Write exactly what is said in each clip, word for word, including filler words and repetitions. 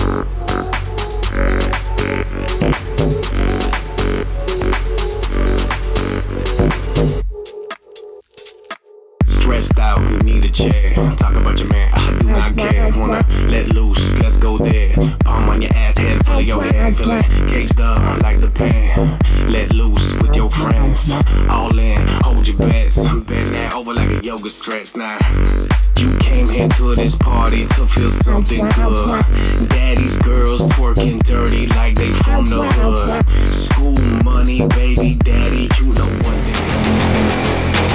Stressed out, you need a chair. Talk about your man, I do not care. Wanna let loose, let's go there. Palm on your ass, head full of your hair. Feeling caged up like the pen. Let loose with your friends. All in, hold your best. Bend that over like a yoga stretch. Now, you came here to this party to feel something good. Daddy's girls twerking dirty like they from the hood. School money, baby daddy, you know what they do.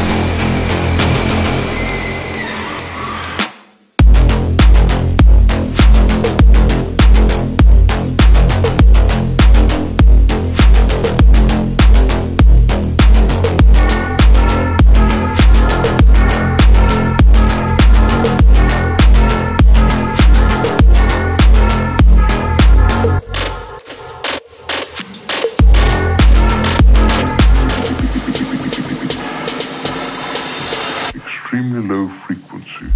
Extremely low frequency.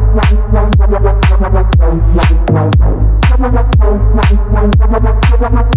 We'll be right back.